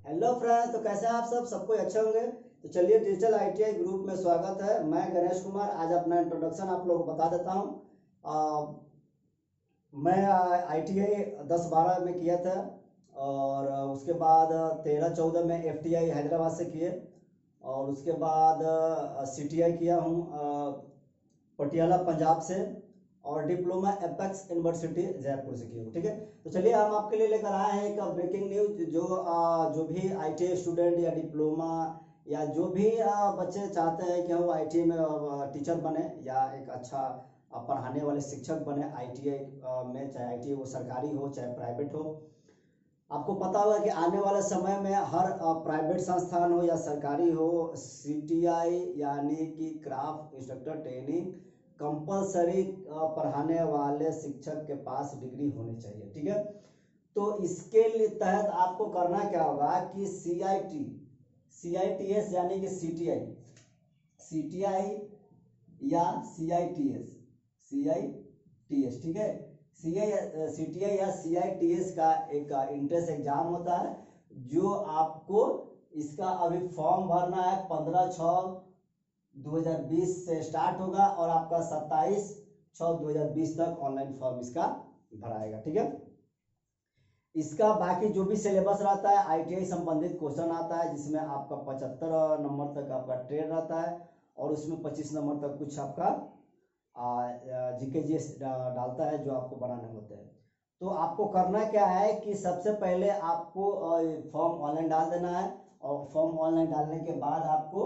Hello friends, तो कैसे हैं आप सबको अच्छे होंगे। तो चलिए, डिजिटल आईटीआई ग्रुप में स्वागत है। मैं गणेश कुमार। आज अपना इंट्रोडक्शन आप लोगों को बता देता हूँ। मैं आईटीआई 10-12 में किया था और उसके बाद 13-14 में एफटीआई हैदराबाद से किए और उसके बाद सीटीआई किया हूँ पटियाला पंजाब से और डिप्लोमा एपेक्स यूनिवर्सिटी जयपुर से किया हूँ। ठीक है, तो चलिए हम आपके लिए लेकर आए हैं एक ब्रेकिंग न्यूज। जो भी आईटीआई स्टूडेंट या डिप्लोमा या जो भी बच्चे चाहते हैं कि वो आईटीआई में टीचर बने या एक अच्छा पढ़ाने वाले शिक्षक बने आईटीआई में, चाहे आईटीआई वो सरकारी हो चाहे प्राइवेट हो। आपको पता होगा कि आने वाले समय में हर प्राइवेट संस्थान हो या सरकारी हो, सीटीआई यानी कि क्राफ्ट इंस्ट्रक्टर ट्रेनिंग कंपलसरी पढ़ाने वाले शिक्षक के पास डिग्री होनी चाहिए। ठीक है, तो इसके लिए तहत आपको करना क्या होगा कि सीआईटीएस यानी कि सीटीआई या सीआईटीएस, ठीक है, सीटीआई या सीआईटीएस का एक इंट्रेंस एग्जाम होता है जो आपको इसका अभी फॉर्म भरना है। 15/6/2020 से स्टार्ट होगा और आपका 27/6/2020 तक ऑनलाइन फॉर्म इसका भराएगा। ठीक है, इसका बाकी जो भी सिलेबस रहता है आईटीआई संबंधित क्वेश्चन आता है जिसमें आपका 75 नंबर तक आपका ट्रेड रहता है और उसमें 25 नंबर तक कुछ आपका जीके डालता है जो आपको बनाने होते हैं। तो आपको करना क्या है कि सबसे पहले आपको फॉर्म ऑनलाइन डाल देना है और फॉर्म ऑनलाइन डालने के बाद आपको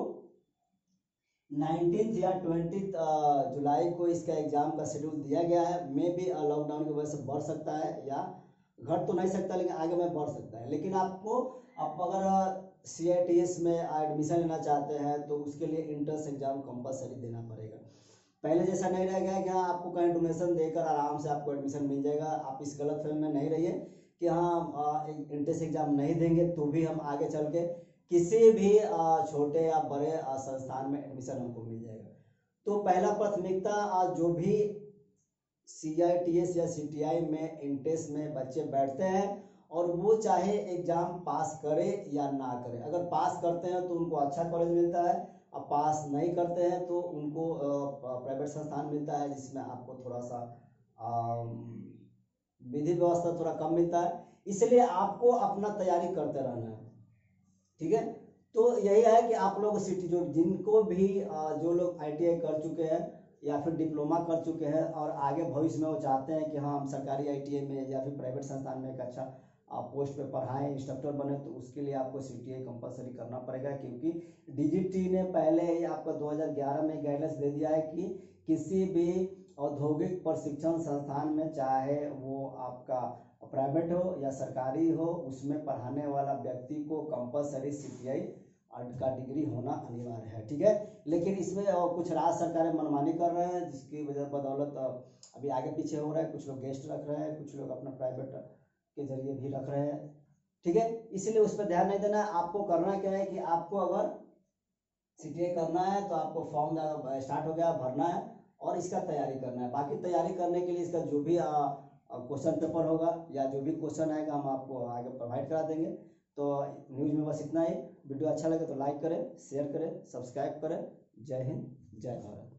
19 या 20 जुलाई को इसका एग्जाम का शेड्यूल दिया गया है। मे भी लॉकडाउन की वजह से बढ़ सकता है या घट तो नहीं सकता, लेकिन आगे में बढ़ सकता है। लेकिन आप अगर सीआईटीएस में एडमिशन लेना चाहते हैं तो उसके लिए एंट्रेंस एग्जाम कंपलसरी देना पड़ेगा। पहले जैसा नहीं रह गया कि हाँ आपको कहीं डोनेशन देकर आराम से आपको एडमिशन मिल जाएगा। आप इस गलत फहमी में नहीं रहिए कि हाँ एंट्रेंस एग्जाम नहीं देंगे तो भी हम आगे चल के किसी भी छोटे या बड़े संस्थान में एडमिशन हमको मिल जाएगा। तो पहला प्राथमिकता जो भी सीआईटीएस या सीटीआई में एंट्रेंस में बच्चे बैठते हैं और वो चाहे एग्जाम पास करे या ना करे। अगर पास करते हैं तो उनको अच्छा कॉलेज मिलता है, अब पास नहीं करते हैं तो उनको प्राइवेट संस्थान मिलता है जिसमें आपको थोड़ा सा विधि व्यवस्था थोड़ा कम मिलता है। इसलिए आपको अपना तैयारी करते रहना है। ठीक है, तो यही है कि आप लोग जिनको भी जो लोग आईटीआई कर चुके हैं या फिर डिप्लोमा कर चुके हैं और आगे भविष्य में वो चाहते हैं कि हाँ हम सरकारी आईटीआई में या फिर प्राइवेट संस्थान में एक अच्छा पोस्ट पे पढ़ाएं, इंस्ट्रक्टर बने, तो उसके लिए आपको सीटीआई कंपलसरी करना पड़ेगा। क्योंकि डीजीटी ने पहले ही आपको 2011 में गाइडलाइंस दे दिया है कि किसी भी औद्योगिक प्रशिक्षण संस्थान में, चाहे वो आपका प्राइवेट हो या सरकारी हो, उसमें पढ़ाने वाला व्यक्ति को कंपलसरी सीटीआई का डिग्री होना अनिवार्य है। ठीक है, लेकिन इसमें कुछ राज्य सरकारें मनमानी कर रहे हैं जिसकी वजह बदौलत अभी आगे पीछे हो रहा है। कुछ लोग गेस्ट रख रहे हैं, कुछ लोग अपना प्राइवेट के जरिए भी रख रहे हैं। ठीक है, इसलिए उस पर ध्यान नहीं देना है। आपको करना क्या है कि आपको अगर सीटीआई करना है तो आपको फॉर्म स्टार्ट हो गया भरना है और इसका तैयारी करना है। बाकी तैयारी करने के लिए इसका जो भी क्वेश्चन पेपर होगा या जो भी क्वेश्चन आएगा हम आपको आगे प्रोवाइड करा देंगे। तो न्यूज़ में बस इतना ही। वीडियो अच्छा लगे तो लाइक करें, शेयर करें, सब्सक्राइब करें। जय हिंद, जय भारत।